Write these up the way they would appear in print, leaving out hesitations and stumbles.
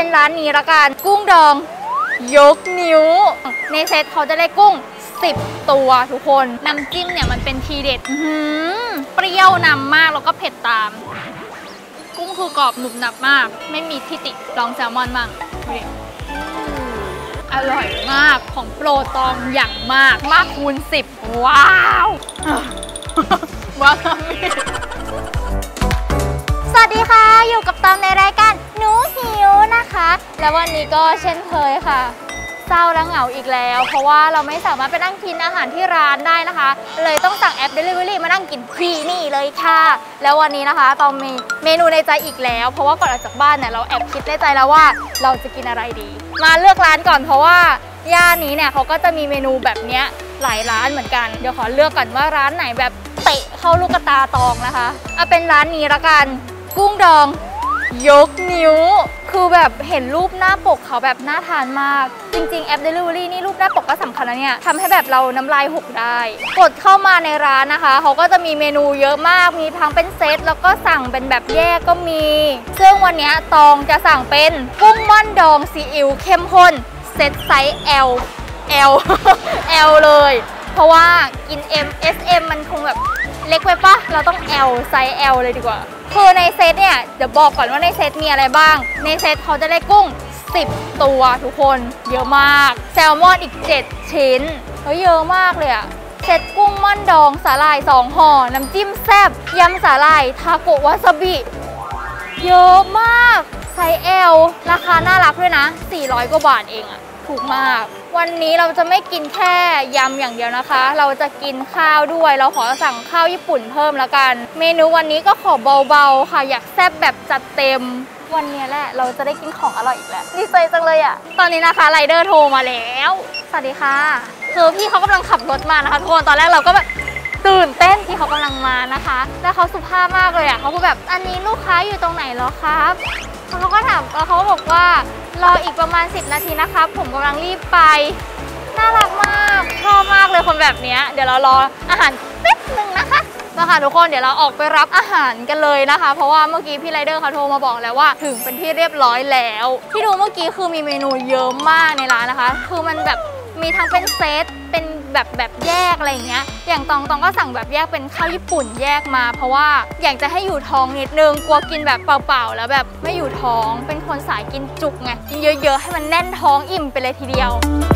ร้านนี้ละกันกุ้งดองยกนิ้วในเซตเขาจะได้กุ้ง10 ตัวทุกคนน้ำจิ้มเนี่ยมันเป็นทีเด็ดเปรี้ยวนำมากแล้วก็เผ็ดตามกุ้งคือกรอบหนุบหนับมากไม่มีที่ติลองแซลมอนบ้างอร่อยมากของโปรตองอย่างมากคูณ10ว้าวว้าวสวัสดีค่ะอยู่กับตอมในรายการหนูหิวนะคะและวันนี้ก็เช่นเคยค่ะเศร้าและเหงาอีกแล้วเพราะว่าเราไม่สามารถไปนั่งกินอาหารที่ร้านได้นะคะเลยต้องสั่งแอป Delivery มานั่งกินที่นี่เลยค่ะแล้ววันนี้นะคะตอมมีเมนูในใจอีกแล้วเพราะว่าก่อนออกจากบ้านเนี่ยเราแอบคิดในใจแล้วว่าเราจะกินอะไรดีมาเลือกร้านก่อนเพราะว่าย่านนี้เนี่ยเขาก็จะมีเมนูแบบนี้หลายร้านเหมือนกันเดี๋ยวขอเลือกก่อนว่าร้านไหนแบบเตะเข้าลูกตาตองนะคะเอาเป็นร้านนี้ละกันกุ้งดองยกนิ้วคือแบบเห็นรูปหน้าปกเขาแบบน่าทานมากจริงๆแอป Delivery นี่รูปหน้าปกก็สำคัญนะเนี่ยทำให้แบบเราน้ำลายหกได้กดเข้ามาในร้านนะคะเขาก็จะมีเมนูเยอะมากมีทั้งเป็นเซตแล้วก็สั่งเป็นแบบแยกก็มีซึ่งวันนี้ตองจะสั่งเป็นกุ้งม่อนดองซีอิ๊วเข้มข้นเซตไซส์ L L เลยเพราะว่ากิน M S M มันคงแบบเล็กไปปะเราต้อง L ไซส์ L เลยดีกว่าคือในเซตเนี่ยเดี๋ยวบอกก่อนว่าในเซตมีอะไรบ้างในเซตเขาจะได้กุ้ง10 ตัวทุกคนเยอะมากแซลมอนอีก7 ชิ้นเยอะมากเลยอะเซตกุ้งม่อนดองสาหร่าย2 ห่อน้ำจิ้มแซ่บยำสาหร่ายทาโกะวาซาบิเยอะมากไซส์ L ราคาน่ารักด้วยนะ400 กว่าบาทเองอะถูกมากวันนี้เราจะไม่กินแค่ยำอย่างเดียวนะคะเราจะกินข้าวด้วยเราขอสั่งข้าวญี่ปุ่นเพิ่มแล้วกันเมนูวันนี้ก็ขอเบาๆค่ะอยากแซ่บแบบจัดเต็มวันนี้แหละเราจะได้กินของอร่อยอีกแล้วดีใจจังเลยอ่ะตอนนี้นะคะไรเดอร์โทรมาแล้วสวัสดีค่ะคือพี่เขากำลังขับรถมานะคะทุกคนตอนแรกเราก็แบบตื่นเต้นที่เขากำลังมานะคะแล้วเขาสุภาพมากเลยอ่ะเขาพูดแบบอันนี้ลูกค้าอยู่ตรงไหนเหรอครับเขาก็ถามเขาก็บอกว่ารออีกประมาณ10 นาทีนะครับผมกำลังรีบไปน่ารักมากชอบมากเลยคนแบบนี้เดี๋ยวเรารออาหารแป๊บนึงนะคะมาค่ะทุกคนเดี๋ยวเราออกไปรับอาหารกันเลยนะคะเพราะว่าเมื่อกี้พี่ไรเดอร์เขาโทรมาบอกแล้วว่าถึงเป็นที่เรียบร้อยแล้วที่ดูเมื่อกี้คือมีเมนูเยอะมากในร้านนะคะคือมันแบบมีทั้งเป็นเซตเป็นแบบแยกอะไรอย่างเงี้ยอย่างตองก็สั่งแบบแยกเป็นข้าวญี่ปุ่นแยกมาเพราะว่าอยากจะให้อยู่ท้องนิดนึงกลัวกินแบบเปล่าๆแล้วแบบไม่อยู่ท้องเป็นคนสายกินจุกไงกินเยอะๆให้มันแน่นท้องอิ่มไปเลยทีเดียว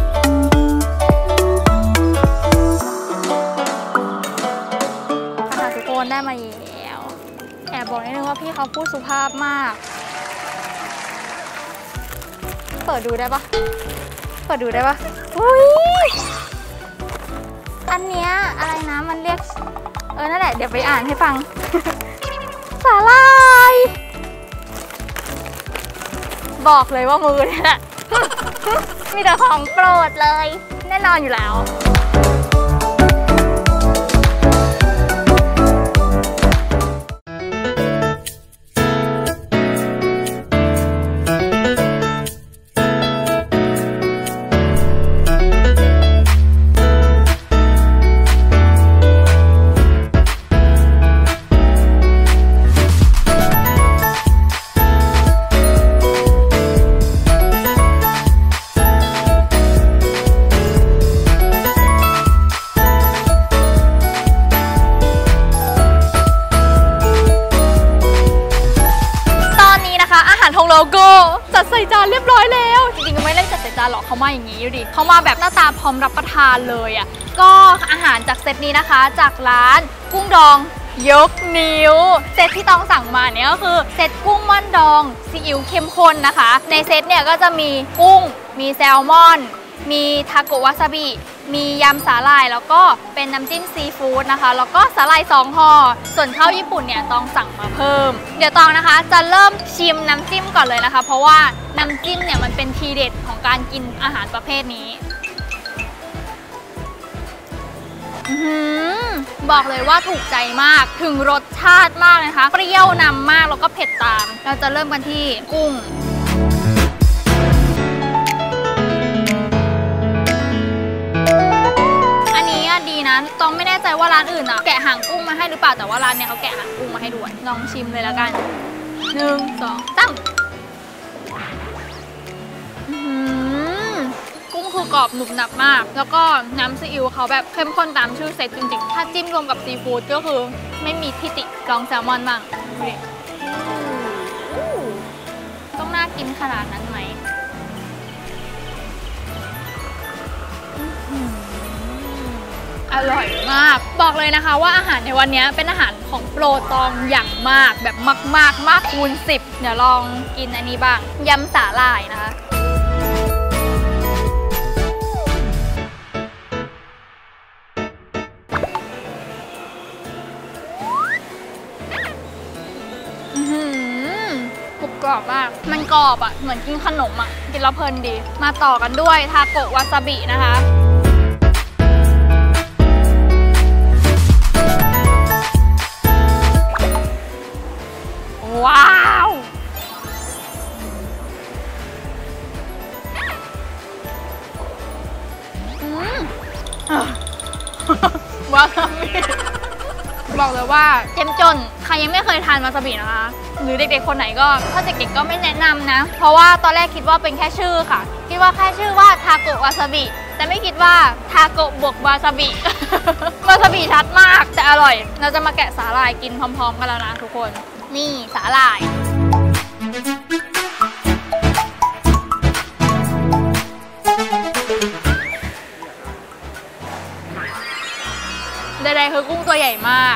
ค่ะทุกคนได้มาแล้วแอบบอกนิดนึงว่าพี่เขาพูดสุภาพมากเปิดดูได้ปะอุ้ยอันเนี้ยอะไรนะมันเรียกนั่นแหละเดี๋ยวไปอ่านให้ฟัง สาหร่ายบอกเลยว่ามือเนี่ยแหละ มีแต่ของโปรดเลยแน่นอนอยู่แล้วโลโก้จัดใส่จานเรียบร้อยแล้วจริงๆก็ไม่ได้จัดใส่จานหรอกเขามาอย่างนี้อยู่ดิเขามาแบบหน้าตาพร้อมรับประทานเลยอ่ะก็อาหารจากเซตนี้นะคะจากร้านกุ้งดองยกนิ้วเซตที่ต้องสั่งมาเนี่ยก็คือเซตกุ้งม่อนดองซีอิ๊วเข้มข้นนะคะในเซตเนี่ยก็จะมีกุ้งมีแซลมอนมีทาโกะวาซาบิมียำสาหร่ายแล้วก็เป็นน้ำจิ้มซีฟู้ดนะคะแล้วก็สาหร่าย2 ห่อส่วนข้าวญี่ปุ่นเนี่ยตองสั่งมาเพิ่มเดี๋ยวตองนะคะจะเริ่มชิมน้ำจิ้มก่อนเลยนะคะเพราะว่าน้ำจิ้มเนี่ยมันเป็นทีเด็ดของการกินอาหารประเภทนี้บอกเลยว่าถูกใจมากถึงรสชาติมากนะคะเปรี้ยวนำมากแล้วก็เผ็ดตามเราจะเริ่มกันที่กุ้งดีนะตองไม่แน่ใจว่าร้านอื่นอ่ะแกะหางกุ้งมาให้หรือเปล่าแต่ว่าร้านเนี้ยเขาแกะหางกุ้งมาให้ด้วยลองชิมเลยแล้วกัน1 2 3 กุ้งคือกรอบหนุบหนับมากแล้วก็น้ำซีอิ๊วเขาแบบเข้มข้นตามชื่อเซตจริงๆถ้าจิ้มรวมกับซีฟู้ดก็คือไม่มีที่ติลองแซลมอนบ้างต้องน่ากินขนาดนั้นไหมอร่อยมากบอกเลยนะคะว่าอาหารในวันนี้เป็นอาหารของโปรตองอย่างมากแบบมากๆมากคูณ10เดี๋ยวลองกินอันนี้บ้างยำสาหร่ายนะคะกรอบมากมันกรอบอ่ะเหมือนกินขนมอ่ะกินแล้วเพลินดีมาต่อกันด้วยทาโกะวาซาบินะคะว้าววาซาบิบอกเลยว่าเจ้มจนใครยังไม่เคยทานวาซาบินะคะหรือเด็กๆคนไหนก็ถ้าเด็กๆก็ไม่แนะนำนะเพราะว่าตอนแรกคิดว่าเป็นแค่ชื่อค่ะคิดว่าแค่ชื่อว่าทาโกะวาซาบิแต่ไม่คิดว่าทาโกะบวกวาซาบิ วาซาบิชัดมากแต่อร่อยเราจะมาแกะสาหร่ายกินพร้อมๆกันแล้วนะทุกคนนี่สาหร่ายใดๆคือกุ้งตัวใหญ่มาก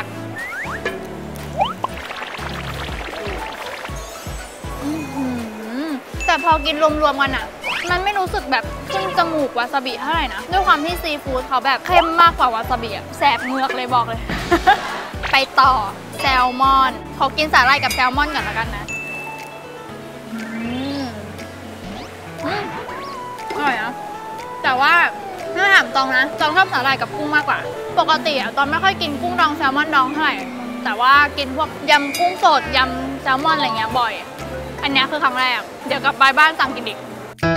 แต่พอกินรวมๆกันอ่ะมันไม่รู้สึกแบบขึ้นจมูกวาซาบิเท่าไหร่นะด้วยความที่ซีฟู้ดเขาแบบเข้มมากกว่าวาซาบิแสบเมือกเลยบอกเลย ไปต่อแซลมอนขอกินสาหร่ายกับแซลมอนก่อนแล้วกันนะอร่อยนะแต่ว่าถ้าถามตองนะตองชอบสาหร่ายกับกุ้งมากกว่าปกติอะตองไม่ค่อยกินกุ้งดองแซลมอนดองเท่าไหร่แต่ว่ากินพวกยำกุ้งสดยำแซลมอนอะไรเงี้ยบ่อยอันนี้คือครั้งแรกเดี๋ยวกลับไปบ้านสั่งกินอีก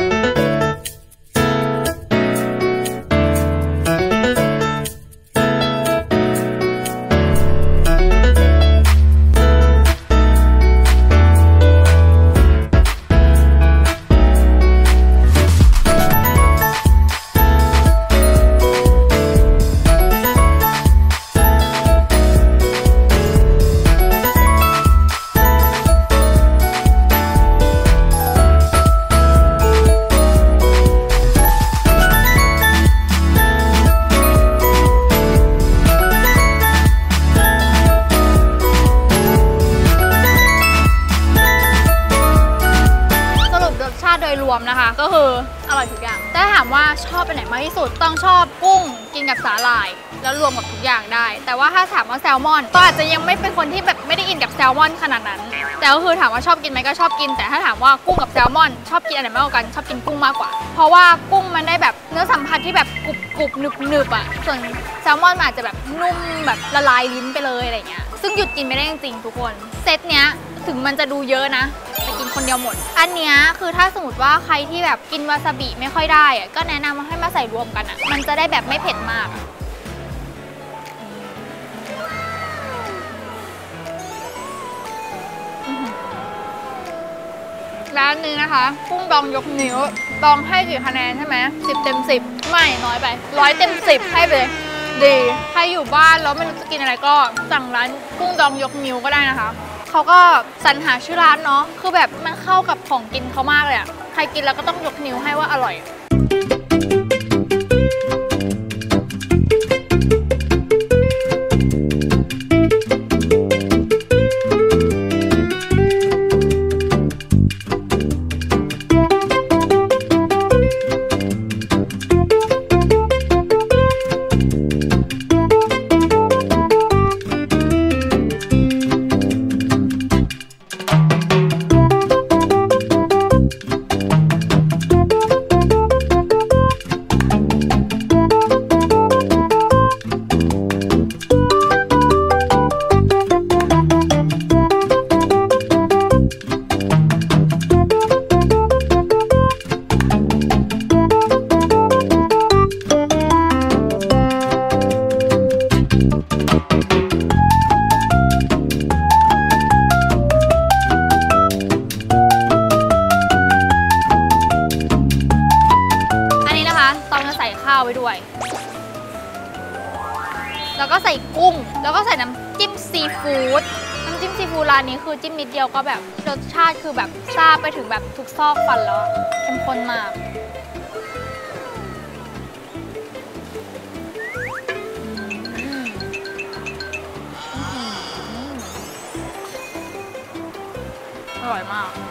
รวมนะคะก็คืออร่อยทุกอย่างแต่ถามว่าชอบไปไหนมากที่สุดต้องชอบกุ้งกินกับสาหร่ายแล้วรวมกับทุกอย่างได้แต่ว่าถ้าถามว่าแซลมอนก็อาจจะยังไม่เป็นคนที่แบบไม่ได้อินกับแซลมอนขนาดนั้นแต่ก็คือถามว่าชอบกินไหมก็ชอบกินแต่ถ้าถามว่ากุ้งกับแซลมอนชอบกินอันไหนมากกว่ากันชอบกินกุ้งมากกว่าเพราะว่ากุ้งมันได้แบบเนื้อสัมผัสที่แบบกรุบหนึบอ่ะส่วนแซลมอนมันอาจจะแบบนุ่มแบบละลายลิ้นไปเลยอะไรเงี้ยซึ่งหยุดกินไม่ได้จริงๆทุกคนเซตเนี้ยถึงมันจะดูเยอะนะแต่กินคนเดียวหมดอันเนี้ยคือถ้าสมมติว่าใครที่แบบกินวาซาบิไม่ค่อยได้อะก็แนะนำให้มาใส่รวมกันอ่ะมันจะได้แบบไม่เผ็ดมากร้านนี้นะคะกุ้งดองยกนิ้วดองให้กี่คะแนนใช่ไหม10 เต็ม 10ไม่น้อยไป100 เต็ม 10ให้ไปเลยดีใครอยู่บ้านแล้วไม่รู้จะกินอะไรก็สั่งร้านกุ้งดองยกนิ้วก็ได้นะคะเขาก็สรรหาชื่อร้านเนาะคือแบบมันเข้ากับของกินเขามากเลยอะใครกินแล้วก็ต้องยกนิ้วให้ว่าอร่อยไปด้วยแล้วก็ใส่กุ้งแล้วก็ใส่น้ำจิ้มซีฟู้ดน้ำจิ้มซีฟู้ดร้านนี้คือจิ้มนิดเดียวก็แบบรสชาติคือแบบซาบไปถึงแบบทุกซอกฟันแล้วเข้มข้นมากอร่อยมาก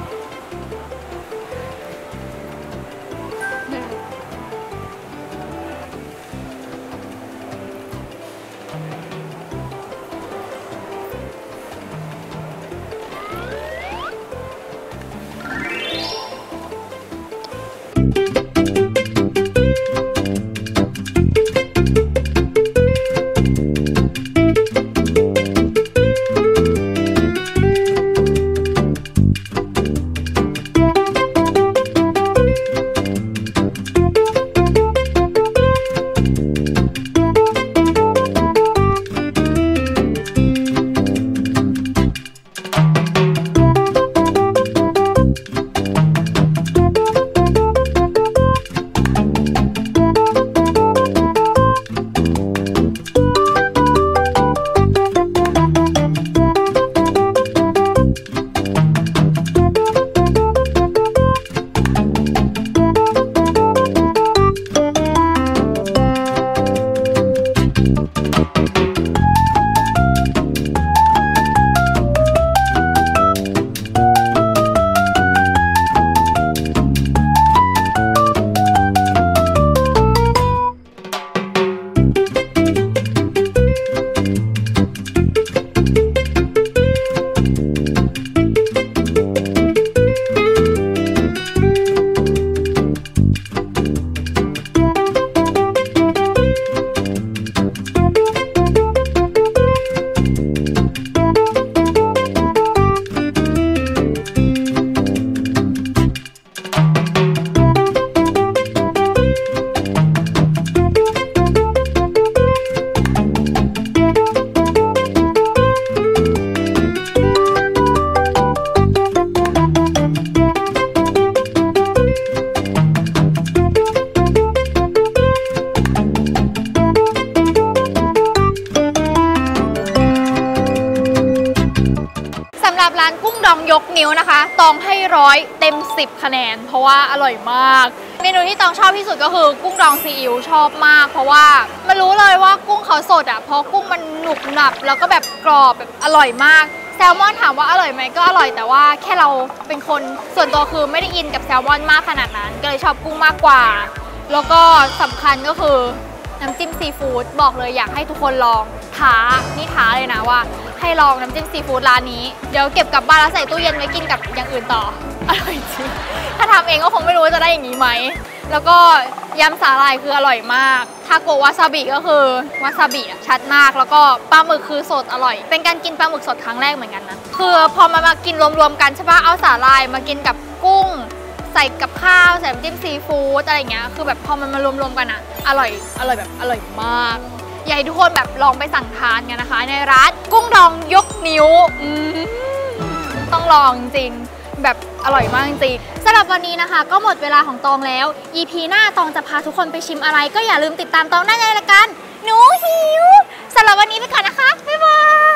ร้านกุ้งดองยกนิ้วนะคะตองให้100 เต็ม 10 คะแนนเพราะว่าอร่อยมากเมนูที่ตองชอบที่สุดก็คือกุ้งดองซีอิ๊วชอบมากเพราะว่ามันรู้เลยว่ากุ้งเขาสดอ่ะเพราะกุ้งมันหนุบหนับแล้วก็แบบกรอบแบบอร่อยมากแซลมอนถามว่าอร่อยไหมก็อร่อยแต่ว่าแค่เราเป็นคนส่วนตัวคือไม่ได้อินกับแซลมอนมากขนาดนั้นก็เลยชอบกุ้งมากกว่าแล้วก็สำคัญก็คือน้ำจิ้มซีฟู้ดบอกเลยอยากให้ทุกคนลองท้าเลยนะว่าให้ลองน้ำจิ้มซีฟู้ดร้านนี้เดี๋ยวเก็บกลับบ้านแล้วใส่ตู้เย็นไว้กินกับอย่างอื่นต่ออร่อยจริงถ้าทำเองก็คงไม่รู้ว่าจะได้อย่างนี้ไหมแล้วก็ยำสาหร่ายคืออร่อยมากทาโกะวาซาบิก็คือวาซาบิชัดมากแล้วก็ปลาหมึกคือสดอร่อยเป็นการกินปลาหมึกสดครั้งแรกเหมือนกันนะคือพอมากินรวมๆกันใช่ปะเอาสาหร่ายมากินกับกุ้งใส่กับข้าวใส่น้ำจิ้มซีฟู้ดอะไรอย่างเงี้ยคือแบบพอมันมารวมๆกันอะอร่อยแบบอร่อยมากอยากให้ทุกคนแบบลองไปสั่งทานกันนะคะในร้านกุ้งดองยกนิ้วต้องลองจริงแบบอร่อยมากจริงสำหรับวันนี้นะคะก็หมดเวลาของตองแล้ว EP หน้าตองจะพาทุกคนไปชิมอะไรก็อย่าลืมติดตามตองได้ในรายการหนูหิวสำหรับวันนี้ไปก่อนนะคะบ๊ายบาย